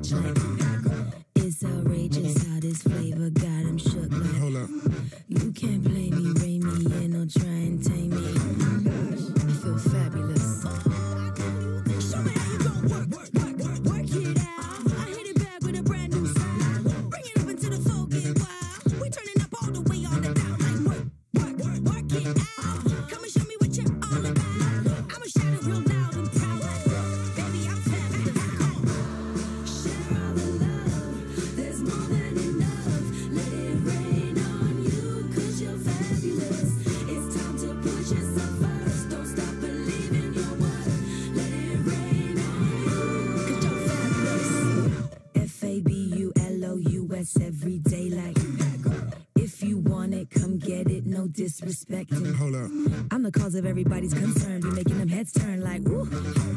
like, it's outrageous how this flavor got him shook like. Hold up. You can't play me, rein me in, or try and tame me. I feel fabulous. Show me how you gon' work it out. I hit it back with a brand new style. Bring it up into the floor, get wild. We turning up all the way on the down like work it out. Come and show me what you're all about. I'ma shout it real loud and proud like, baby, I'm fabulous. Come on. Share all the love. There's more than enough. Let it rain on you, 'cause you're fabulous. It's time to put yourself first. Don't stop believing your worth. Let it rain on you, 'cause you're fabulous. Fabulous every day like, if you want it, come get it, no disrespect. Hold up. I'm the cause of everybody's concern. Be making them heads turn like, woo.